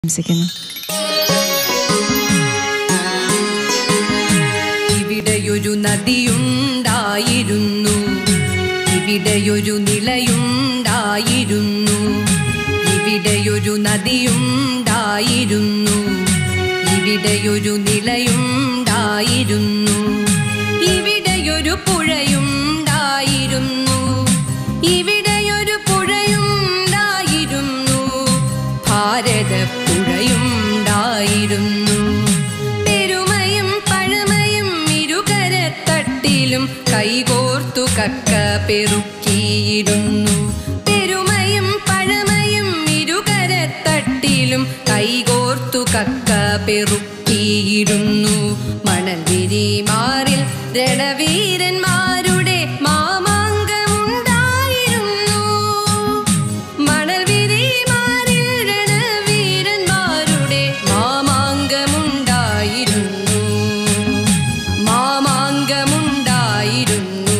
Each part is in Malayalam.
ഇവിടെയൊരു നദിയുണ്ടായിരുന്നു, ഇവിടെയൊരു നിലയുണ്ടായിരുന്നു, ഇവിടെയൊരു നദിയുണ്ടായിരുന്നു, ഇവിടെയൊരു നിലയുണ്ടായിരുന്നു, ഇവിടെയൊരു പുഴയുണ്ടായിരുന്നു, ഇവിടെയൊരു പുഴയുണ്ടായിരുന്നു, ഭാരതപ്പുഴയുണ്ടായിരുന്നു. പെരുമയും പഴമയും ഇരുകരത്തട്ടിലും കൈകോർത്തു കക്ക പെറുക്കിയിരുന്നു. പെരുമയും പഴമയും ഇരുകരത്തട്ടിലും കൈകോർത്തു കക്ക പെറുക്കിയിരുന്നു. മണൽവിരി മാറിൽ രണവീരന്മാരുടെ മാമാങ്കമുണ്ടായിരുന്നു. മണൽവിരി മാറിൽ രണവീരന്മാരുടെ മാമാങ്കമുണ്ടായിരുന്നു. മാമാങ്കമുണ്ടായിരുന്നു.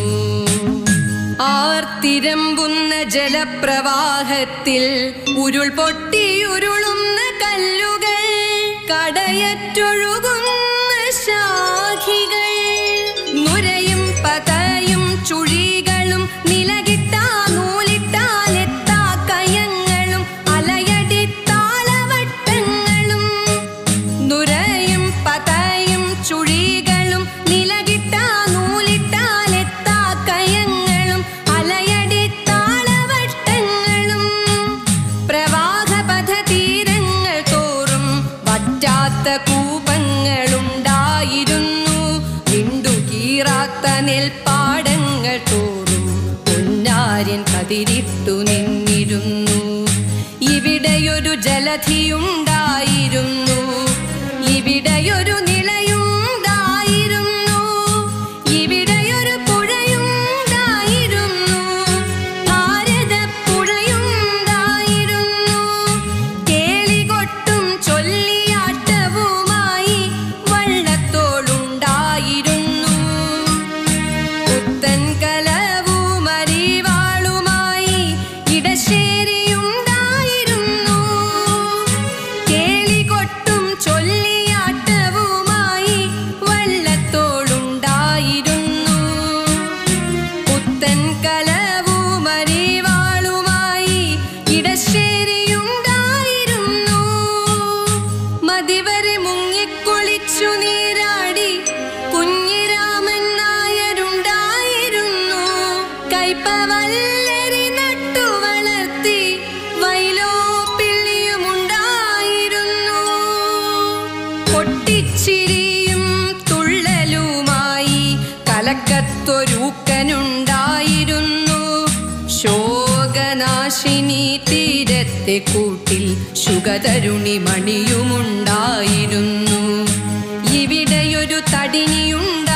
ആർത്തിരമ്പുന്ന ജലപ്രവാഹത്തിൽ ഉരുൾ പൊട്ടിയുരുളുന്ന കല്ലുകൾ, കടയറ്റൊഴുകുന്ന ശാഖികൾ, നുരയും പതയും ചുഴികളും നിലകിട്ടാ നൂലിട്ടാലെത്താ കയങ്ങളും അലയടി താളവട്ടങ്ങളും, നുരയും പതയും ചുഴികളും നിലകിട്ടാ നൂലിട്ടാലെത്താ കയങ്ങളും അലയടി താളവട്ടങ്ങളും, പ്രവാഹപഥ തീരങ്ങൾ തോറും വറ്റാത്ത കൂപങ്ങളുണ്ടായിരുന്നു. വിണ്ടുകീറാത്ത നെൽപ്പാടങ്ങൾ തോറും പൊന്നാര്യൻ കതിരിട്ടു നിന്നിരുന്നു. ഇവിടെയൊരു ജലധിയുണ്ടായിരുന്നു, ഇവിടെയൊരു നിലയുണ്ടായിരുന്നു, ഇവിടെയൊരു പുഴയുണ്ടായിരുന്നു, ഭാരതപ്പുഴയുണ്ടായിരുന്നു. കേളികൊട്ടും ചൊല്ലിയാട്ടവുമായി വള്ളത്തോളുണ്ടായിരുന്നു. പുത്തൻ കലവും അരിവാളുമായി ഇടശ്ശേരിയുണ്ടായിരുന്നു. കേളികൊട്ടും ചൊല്ലിയാട്ടവുമായി വള്ളത്തോളുണ്ടായിരുന്നു. പുത്തൻ കലവും അരിവാളുമായി ഇടശ്ശേരിയുണ്ടായിരുന്നു. മതിവരെ മുങ്ങിക്കുളിച്ചു നീരാടി കുഞ്ഞിരാമൻ നായരുണ്ടായിരുന്നു. കൈപ്പവല്ലരി നട്ടു വളർത്തി വൈലോപ്പിള്ളിയുമുണ്ടായിരുന്നു. പൊട്ടിച്ചിരിയും തുള്ളലുമായി കലക്കത്തൊരൂക്കനുണ്ടായിരുന്നു. ശോകനാശിനി തീരത്തെ കൂട്ടിൽ ശുഗതരുണി മണിയുമുണ്ടായിരുന്നു. ഇവിടെയൊരു തടിനിയുണ്ടായിരുന്നു.